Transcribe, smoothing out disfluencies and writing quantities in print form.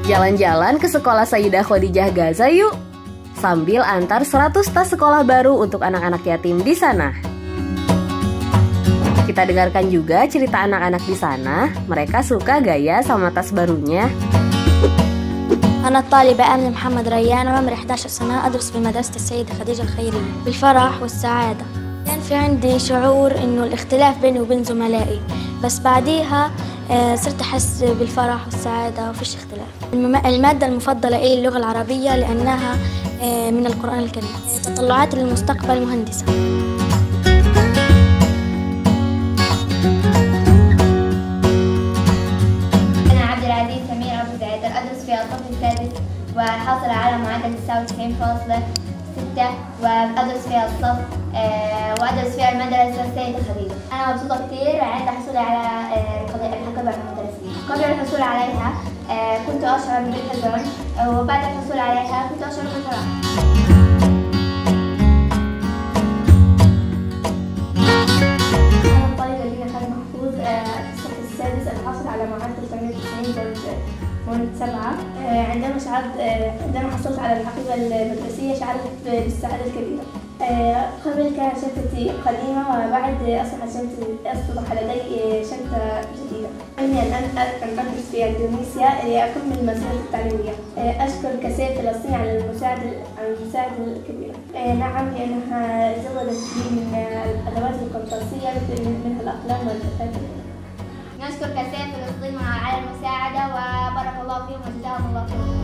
Jalan-jalan ke sekolah Sayyidah Khadijah Gaza yuk, sambil antar 100 tas sekolah baru untuk anak-anak yatim di sana. Kita dengarkan juga cerita anak-anak di sana, mereka suka gaya sama tas barunya. أنا الطالبة آمنة محمد ريان وعمري 11 سنة أدرس بمدرسة السيدة خديجة الخيرية بالفرح والسعادة. كان في عندي شعور إنه الاختلاف بيني وبين زملائي، بس بعديها صرت أحس بالفرح والسعادة وفيش اختلاف. المادة المفضلة إلي اللغة العربية لأنها من القرآن الكريم. تطلعاتي للمستقبل مهندسة. أدرس في الصف السادس وحاصل على معدل 99.6 وأدرس في الصف وأدرس في المدرسة السيدة خديجة. أنا مبسوطة كثير عند حصولي على الحقيبة المدرسية. قبل الحصول عليها كنت أشعر بالحزن وبعد الحصول عليها كنت أشعر بالفرح. أنا الطالبة لينا خالد محفوظ في الصف السادس الحاصل على معدل 98.7. عندما حصلت على الحقيبة المدرسية شعرت بالسعادة الكبيرة. قبل كانت شنطتي قديمة وبعد أصبح لدي شنطة جديدة. أمني أن أدرس في إندونيسيا لأكمل مسيرتي التعليمية. أشكر كسيف فلسطين على المساعدة الكبيرة. نعم، لأنها زودت لي من الأدوات القرطاسية منها الأقلام والدفاتر. نشكر كسيف فلسطين على المساعدة وبارك الله فيهم وجزاهم الله خيرا.